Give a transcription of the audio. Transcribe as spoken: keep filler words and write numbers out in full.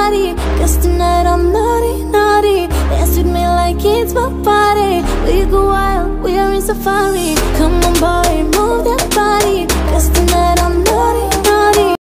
body. Guess tonight I'm naughty, naughty. Dance with me like it's my party. We go wild, we are in safari. Come